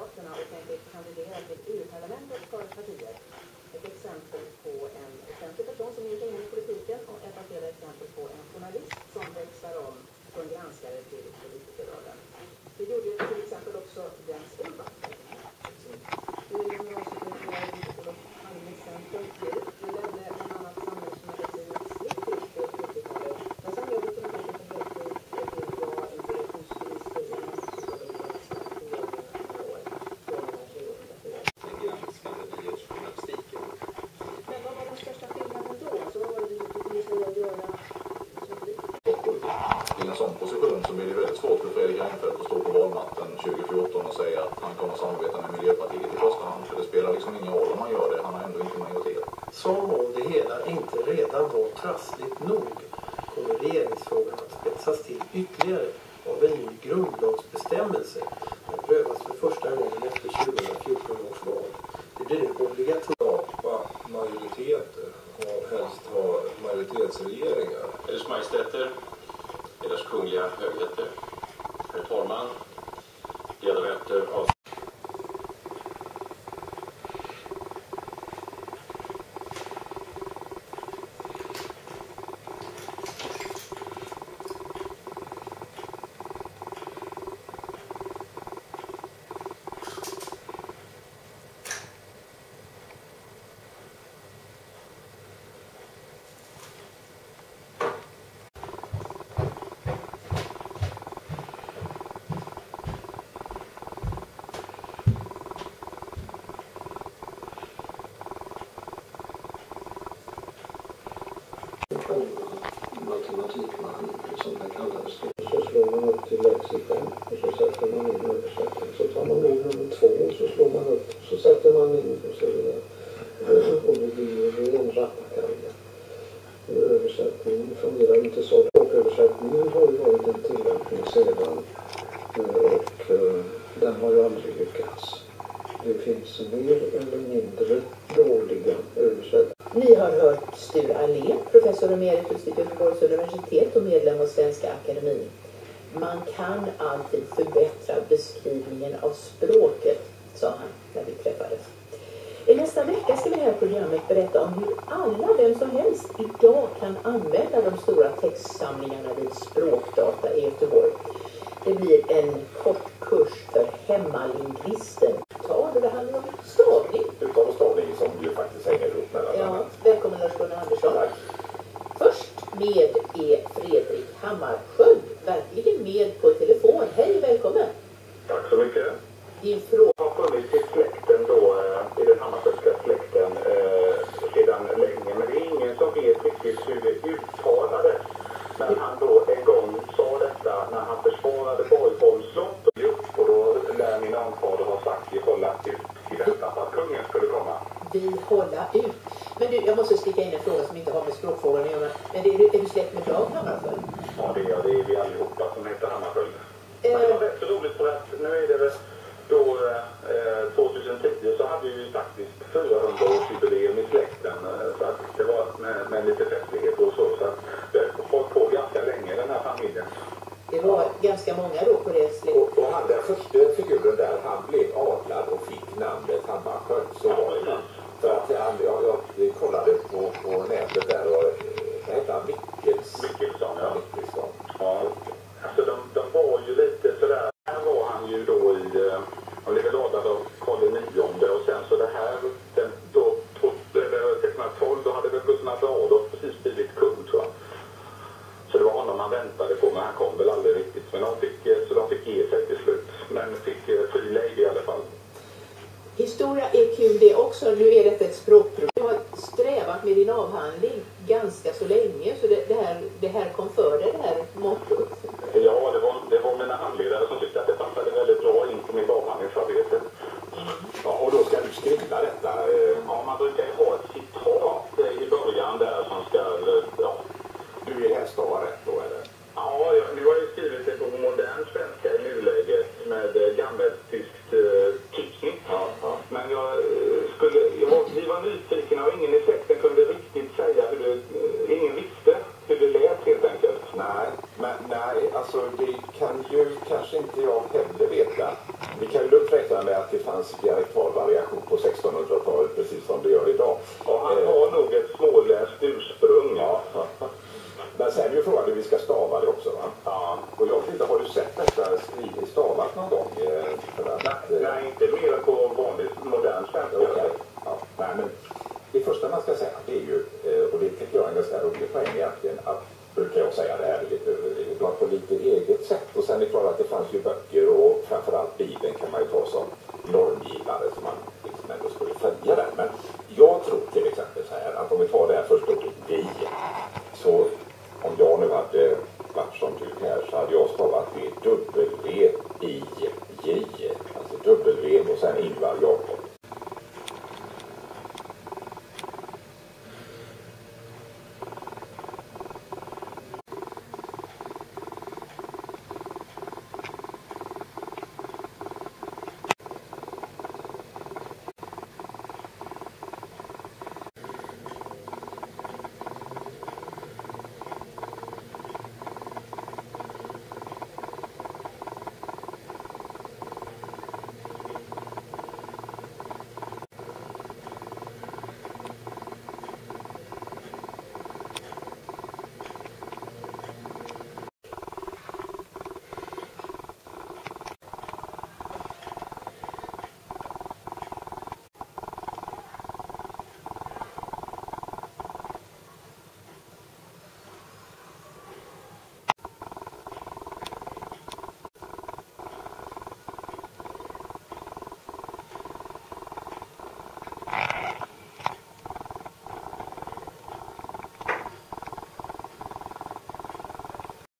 Moderaterna och tänker kandidera till EU-parlamentet för partier. Ett exempel på en offentlig person som ger sig in i politiken och ett av flera exempel på en journalist som växlar om från granskare till politikerrollen. Det gjorde ju till exempel också Jens Urban. Det är ju några som är Olof Palme exempel till. Det ledde en annat samhällsmagasin distrikt till 70-talet. Men sen blev det politiken för heltid till jag integrationsminister i den socialdemokratiska regeringen i år från den här 2004. Men vad var den största skillnaden då? Så vad var det du skulle göra som politiker? I en sån position så blir det väldigt svårt för Fredrik Reinfeldt att stå på valnatten 2014 och säga att han kommer att samarbeta med Miljöpartiet i första hand. För det spelar liksom ingen roll om han gör det. Han har ändå inte majoritet. Som om det hela inte redan var trassligt nog kommer regeringsfrågan att spetsas till ytterligare av en ny grundlagsbestämmelse som prövas för första gången efter 2014 års val. Det blir obligatoriskt skapa majoriteter och helst ha majoritetsregeringar. Eders Majestäter, Eders Kungliga Högheter, herr talman, ledamöter av matematikman som det kallas. Så slår man upp till lexikon och så sätter man in översättning. Så tar man ord nummer 2 och så slår man upp så sätter man in och så vidare. Och det blir en rappakalja. Översättningen fungerar inte så. Och översättningen har ju varit en tillämpning sedan och den har ju aldrig lyckats. Det finns mer eller mindre dåliga översättningar. Ni har hört Sture Allén, professor emeritus vid Göteborgs universitet och medlem av Svenska Akademin. Man kan alltid förbättra beskrivningen av språket, sa han när vi träffades. I nästa vecka ska vi i det här programmet berätta om hur alla, vem som helst, idag kan använda de stora textsamlingarna vid Språkdata i Göteborg. Det blir en kort kurs för hemmalingvisten. Det handlar om stavning. Utan stavning som ju faktiskt hänger ihop mellan annat. Välkommen Lars-Gunnar Andersson. Tack. Först med är Fredrik Hammarskjöld. Verkligen med på telefon. Hej, välkommen. Tack så mycket. Din fråga har funnits i släkten då, i den Hammarskjöldska släkten sedan länge. Men det är ingen som vet riktigt hur det uttalades. När han då en gång sa detta, när han försvarade Borgholms slott och då lär min anfader ha sagt vi hålla ut i väntan på att kungen skulle komma. Vi hålla ut. Men du, jag måste sticka in en fråga som inte har med språkfrågan att göra. Men är du släkt med Dag Hammarskjöld? Ja, det är vi allihopa som heter Hammarskjöld. Men det var rätt så roligt för att nu är det väl då 2010 så hade vi faktiskt 400-årsjubileum i släkten. Så att det var med lite festlighet och så. Så att vi har hållit på ganska länge den här familjen. Det var ganska många då på det släkt. Och han, den första figuren där, han blev adlad och fick namnet Hammarskjöld. Så var det. För att jag kollade på nätet där och vad heter han? Mikkelsson, ja. Mikkelsson. Ja. Alltså de var ju lite sådär. Här var han ju då han blev adlad av Karl IX och sen så det här, då 1612 då hade väl Gustav Adolf precis blivit kung tror jag. Så det var honom man väntade på, men han kom väl aldrig riktigt. Men de fick ge sig till slut. Men fick fri lejd i alla fall. Historia är kul det också. Nu är det ett språkproblem. Du har strävat med din avhandling ganska så länge. Så det här kom för dig, det här mottot. Ja, det var mina handledare som tyckte att det passade väldigt bra in på mitt avhandlingsarbete. Ja, och då ska du skriva detta. Ja, man brukar ju ha ett citat i början där som ska, ja. Du är helst av rätt då, eller? Ja, nu har jag skrivit det på modern svenska i nuläget med gammeltyskt kickning. Ja. Men vi var nyfikna och ingen i släkten kunde riktigt säga ingen visste hur det lät helt enkelt. Nej, alltså det kan ju kanske inte jag med att det fanns dialektal variation på 1600-talet precis som det gör idag. Ja, han har nog ett småländskt ursprung. Ja. Men sen är ju frågan hur vi ska stava det också, va? Ja. Och jag vet inte, har du sett detta skrivet stavat någon gång? Nej, inte mer på vanligt modern svenska. Okay. Ja, nej, men det första man ska säga, det är ju, och det tycker jag är en ganska rolig poäng egentligen, att brukar jag säga det här lite överdrivet, man på lite eget sätt. Och sen är det klart att det fanns ju böcker och framförallt Bibeln kan man ju ta som normgivare som man liksom ändå skulle följa den. Men jag tror till exempel så här att om vi tar det här första ordet vi, så om jag nu hade varit som du här så hade jag stavat det W-I-J, alltså W och sen Ingvar Jakob.